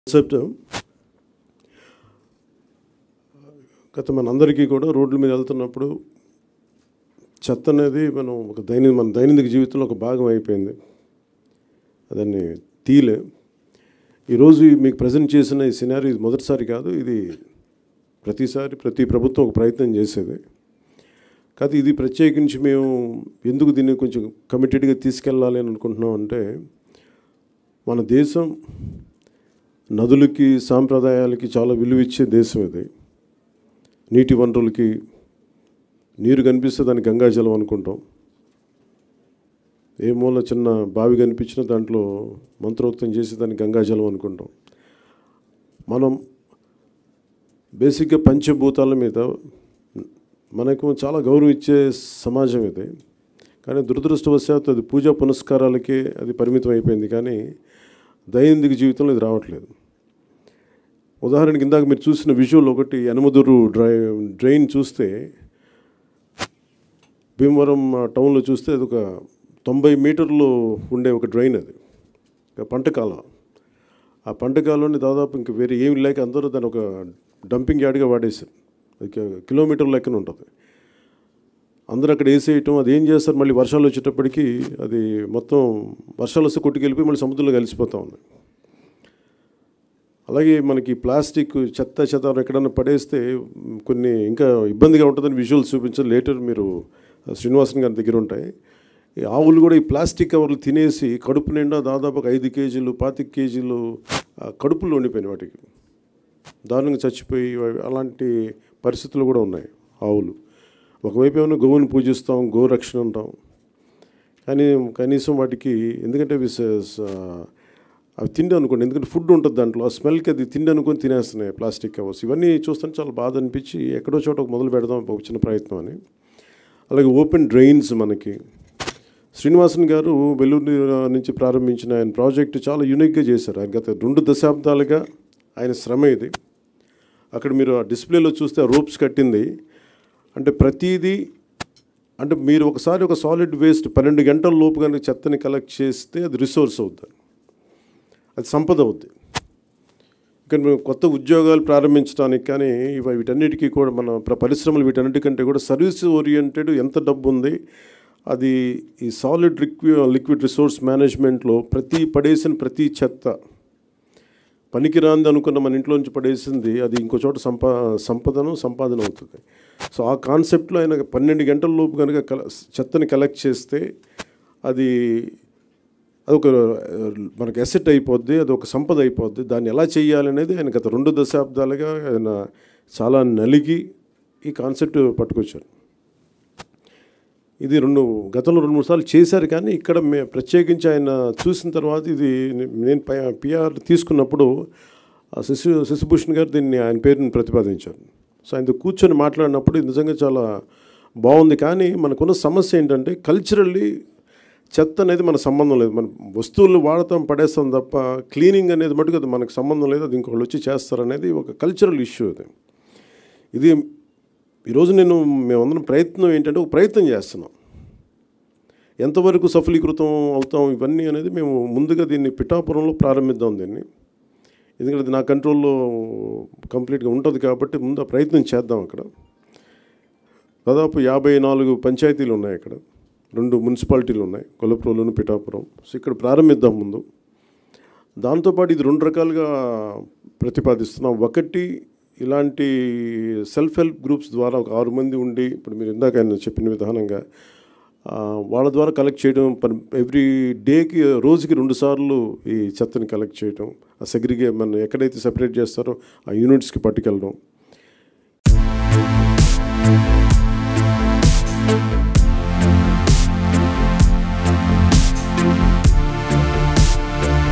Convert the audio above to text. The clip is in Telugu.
కాన్సెప్ట్ గత మనందరికీ కూడా రోడ్ల మీద వెళ్తున్నప్పుడు చెత్త అనేది మన దైనందిక జీవితంలో ఒక భాగం అయిపోయింది. దాన్ని తీలే. ఈరోజు మీకు ప్రజెంట్ చేసిన ఈ సినారీ మొదటిసారి కాదు, ఇది ప్రతిసారి ప్రతి ప్రభుత్వం ఒక ప్రయత్నం చేసేది. కాదు ఇది ప్రత్యేకించి మేము ఎందుకు దీన్ని కొంచెం కమిటెడ్గా తీసుకెళ్ళాలి అని అనుకుంటున్నాం అంటే, మన దేశం నదులకి సాంప్రదాయాలకి చాలా విలువ ఇచ్చే దేశం ఇది. నీటి వనరులకి నీరు కనిపిస్తే దాన్ని గంగాజలం అనుకుంటాం. ఏ మూల చిన్న బావి కనిపించినా దాంట్లో మంత్రోక్తం చేసి దాన్ని గంగాజలం అనుకుంటాం. మనం బేసిక్గా పంచభూతాల మీద మనకు చాలా గౌరవం ఇచ్చే సమాజం ఇది. కానీ దురదృష్టవశాత్తు అది పూజా పునస్కారాలకే అది పరిమితం అయిపోయింది, కానీ దైనందిక జీవితంలో ఇది రావట్లేదు. ఉదాహరణకి ఇందాక మీరు చూసిన విజువల్ ఒకటి, యనమదురు డ్రైన్ చూస్తే, భీమవరం టౌన్లో చూస్తే అది ఒక 90 మీటర్లు ఉండే ఒక డ్రైన్. అది పంటకాలం. ఆ పంటకాలంలో దాదాపు ఇంక వేరే ఏమి లేక అందరూ దాన్ని ఒక డంపింగ్ యార్డ్గా వాడేశారు. అది కిలోమీటర్ లెక్కన ఉంటుంది. అందరూ అక్కడ వేసేయటం, అది ఏం చేస్తారు, మళ్ళీ వర్షాలు వచ్చేటప్పటికి అది మొత్తం వర్షాలు వస్తే కొట్టుకెళ్ళిపోయి మళ్ళీ సముద్రంలో కలిసిపోతూ ఉంది. అలాగే మనకి ప్లాస్టిక్ చెత్త ఎక్కడన్నా పడేస్తే కొన్ని ఇంకా ఇబ్బందిగా ఉంటుందని విజువల్స్ చూపించారు. లేటర్ మీరు శ్రీనివాసన్ గారి దగ్గర ఉంటాయి. ఈ ఆవులు కూడా ఈ ప్లాస్టిక్ కవర్లు తినేసి కడుపు నిండా దాదాపు 5 కేజీలు 25 కేజీలు కడుపులో ఉండిపోయినాయి. వాటికి దారుణంగా చచ్చిపోయి అలాంటి పరిస్థితులు కూడా ఉన్నాయి ఆవులు. ఒకవైపు ఏమైనా గోవుని పూజిస్తాం, గోరక్షణ అంటాం, కానీ కనీసం వాటికి ఎందుకంటే అవి తిండి అనుకోండి, ఎందుకంటే ఫుడ్ ఉంటుంది దాంట్లో, ఆ స్మెల్కి అది తిండి అనుకొని తినేస్తున్నాయి ప్లాస్టిక్ కవర్స్. ఇవన్నీ చూస్తుంటే చాలా బాధ అనిపించి ఎక్కడో చోట మొదలు పెడదాం ఒక చిన్న ప్రయత్నం అని. అలాగే ఓపెన్ డ్రైన్స్ మనకి శ్రీనివాసన్ గారు వెల్లూరు నుంచి ప్రారంభించిన ఆయన ప్రాజెక్టు చాలా యూనిక్గా చేశారు. ఆయన గత 2 దశాబ్దాలుగా ఆయన శ్రమ ఇది. అక్కడ మీరు ఆ డిస్ప్లేలో చూస్తే ఆ రోప్స్ కట్టింది అంటే ప్రతిదీ, అంటే మీరు ఒకసారి ఒక సాలిడ్ వేస్ట్ 12 గంటల లోపు కనుక చెత్తని కలెక్ట్ చేస్తే అది రిసోర్స్ అవుతుంది, అది సంపద అవుద్ది. ఇక్కడ మేము కొత్త ఉద్యోగాలు ప్రారంభించడానికి కానీ వీటన్నిటికీ కూడా మన పరిశ్రమలు వీటన్నిటికంటే కూడా సర్వీస్ ఓరియంటెడ్ ఎంత డబ్బు ఉంది, అది ఈ సాలిడ్ లిక్విడ్ రిసోర్స్ మేనేజ్మెంట్లో పడేసిన ప్రతి చెత్త పనికిరాంది అనుకున్న మన ఇంట్లో నుంచి పడేసింది అది ఇంకో చోట సంపాదన అవుతుంది. సో ఆ కాన్సెప్ట్లో ఆయన 12 గంటల లోపు కనుక చెత్తని కలెక్ట్ చేస్తే అది ఒక మనకు అసెట్ అయిపోద్ది, అది ఒక సంపద అయిపోద్ది. దాన్ని ఎలా చేయాలనేది ఆయన గత 2 దశాబ్దాలుగా ఆయన చాలా నలిగి ఈ కాన్సెప్ట్ పట్టుకొచ్చారు. ఇది గతంలో 2-3 సార్లు చేశారు, కానీ ఇక్కడ ప్రత్యేకించి ఆయన చూసిన తర్వాత ఇది నేను పిఆర్ తీసుకున్నప్పుడు శశిభూషణ్ గారు దీన్ని ఆయన పేరుని ప్రతిపాదించారు. సో ఆయనతో కూర్చొని మాట్లాడినప్పుడు ఇది నిజంగా చాలా బాగుంది. కానీ మనకున్న సమస్య ఏంటంటే కల్చరల్లీ చెత్త అనేది మన సంబంధం లేదు. మన వస్తువులు వాడతాం, పడేస్తాం తప్ప క్లీనింగ్ అనేది మటుకు అది మనకు సంబంధం లేదు, అది ఇంకొకళ్ళు వచ్చి చేస్తారనేది ఒక కల్చరల్ ఇష్యూ. ఇది ఈరోజు మేమందరం ప్రయత్నం ఏంటంటే ఒక ప్రయత్నం చేస్తున్నాం. ఎంతవరకు సఫలీకృతం అవుతాం ఇవన్నీ అనేది మేము ముందుగా దీన్ని పిఠాపురంలో ప్రారంభిద్దాం దీన్ని, ఎందుకంటే అది నా కంట్రోల్లో కంప్లీట్గా ఉంటుంది కాబట్టి ముందు ఆ ప్రయత్నం చేద్దాం. అక్కడ దాదాపు 54 పంచాయతీలు ఉన్నాయి, అక్కడ 2 మున్సిపాలిటీలు ఉన్నాయి, కొల్లాపూర్లోను పిఠాపురం. సో ఇక్కడ ప్రారంభిద్దాం ముందు. దాంతోపాటు ఇది 2 రకాలుగా ప్రతిపాదిస్తున్నాం. ఒకటి, ఇలాంటి సెల్ఫ్ హెల్ప్ గ్రూప్స్ ద్వారా ఒక 6 మంది ఉండి, ఇప్పుడు మీరు ఇందాక ఆయన చెప్పిన విధానంగా వాళ్ళ ద్వారా కలెక్ట్ చేయడం, ఎవ్రీ డేకి రోజుకి 2 సార్లు ఈ చెత్తని కలెక్ట్ చేయడం, ఆ మనం ఎక్కడైతే సెపరేట్ చేస్తారో ఆ యూనిట్స్కి పట్టుకెళ్ళడం.